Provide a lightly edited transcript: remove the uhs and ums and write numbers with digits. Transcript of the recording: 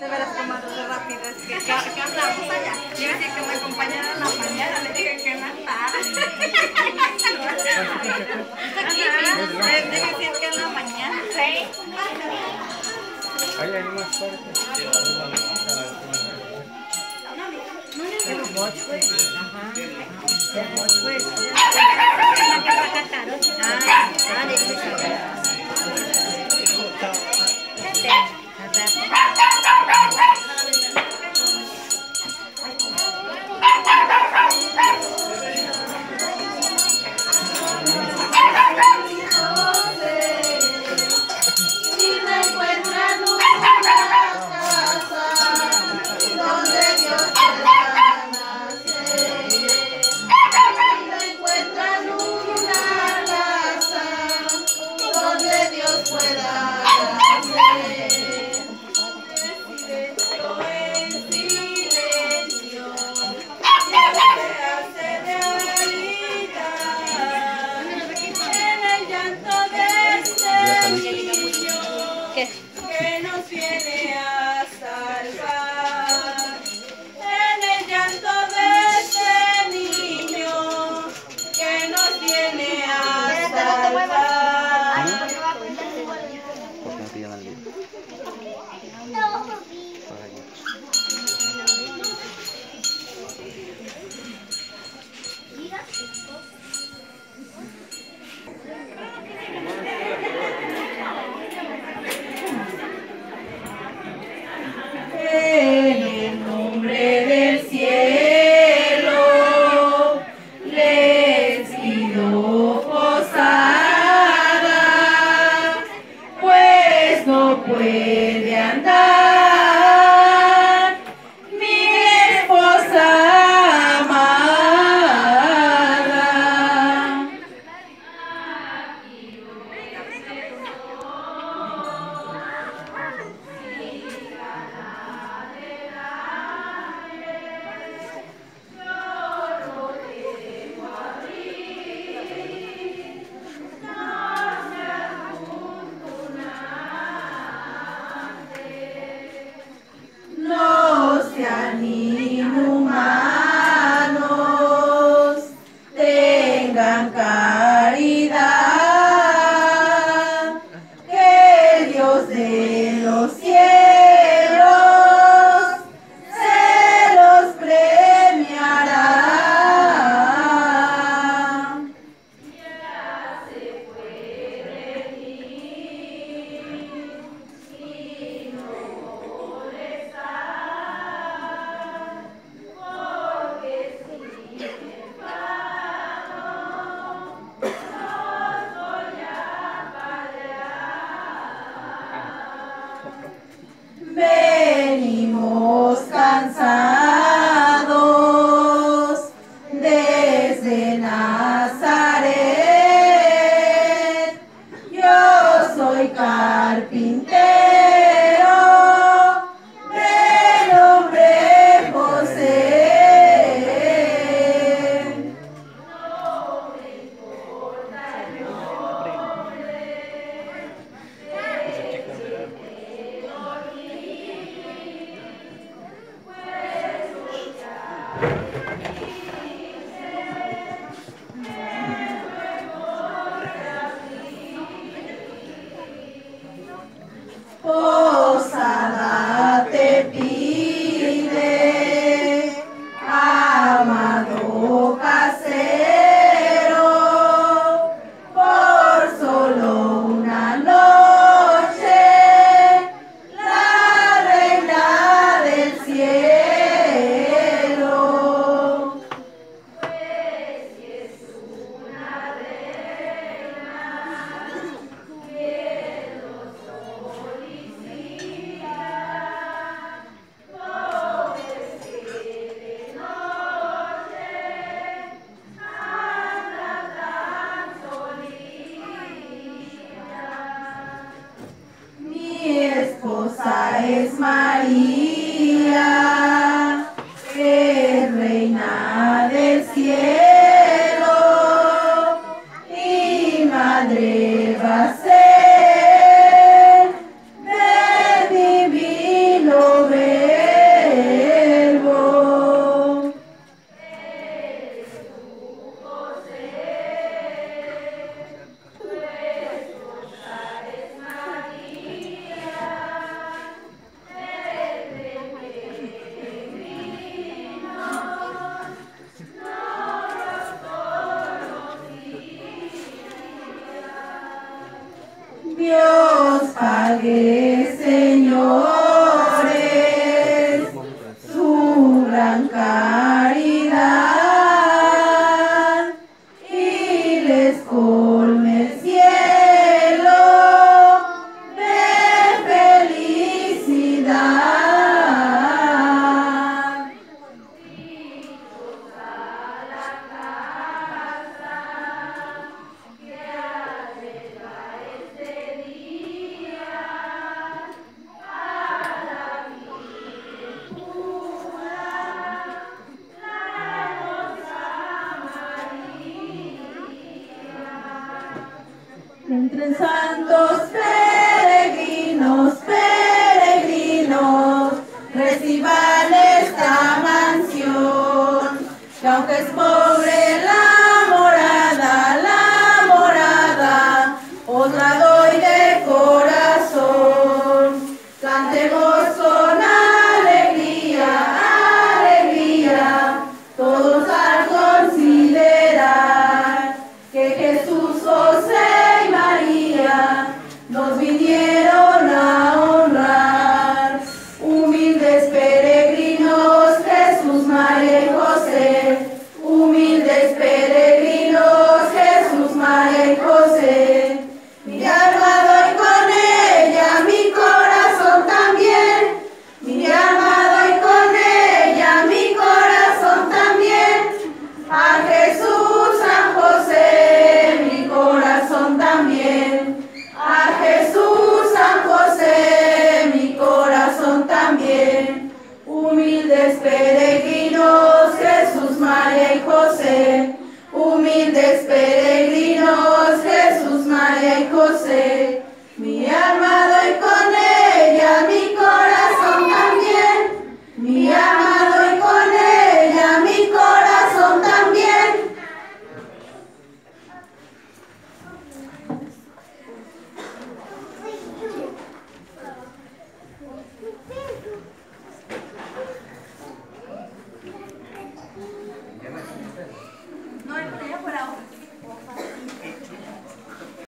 De veras que más rápido es que hablamos allá. Yo decía que me acompañara en la mañana, le dije que en la tarde. Debe decir que en la mañana. Sí. Ahí hay más fuerte. Que nos viene a salvar, en el llanto de este niño que nos viene a salvar. ¿Por qué no te llaman el libro? En el nombre del cielo les pido posada, pues no puede andar mi esposa amada. No sean inhumanos, tengan caridad, que Dios de los cielos se los premiará. Venimos cansados desde Nazaret. Yo soy carpintero de nombre José. Posada te pide, amado casero, por solo una noche, la reina del cielo. Pues si es una reina que los solicita, mi esposa es María, es reina del cielo y madre va a ser del divino pague, señores, su gran caridad y les colme el cielo de felicidad. Entre santos peregrinos, peregrinos, reciban esta mansión, que aunque es pobre la morada, os la doy de corazón. Cantemos con